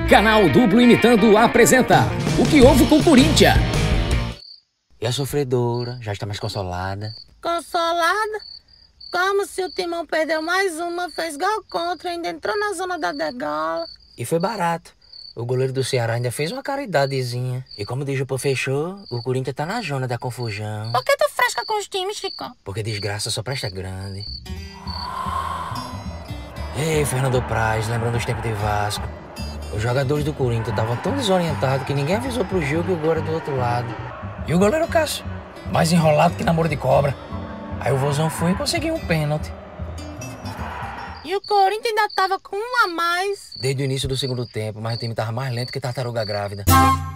Canal Duplo Imitando apresenta O que houve com o Corinthians. E a sofredora já está mais consolada? Consolada? Como se o Timão perdeu mais uma, fez gol contra, ainda entrou na zona da degola. E foi barato. O goleiro do Ceará ainda fez uma caridadezinha. E como diz o pô fechou, o Corinthians tá na zona da confusão. Por que tu fresca com os times, Chico? Porque desgraça só presta grande. Ei, Fernando Praz, lembrando os tempos de Vasco. Os jogadores do Corinthians estavam tão desorientados que ninguém avisou pro Gil que o gol era do outro lado. E o goleiro Cássio, mais enrolado que namoro de cobra. Aí o vozão foi e conseguiu um pênalti. E o Corinthians ainda tava com um a mais. Desde o início do segundo tempo, mas o time tava mais lento que tartaruga grávida.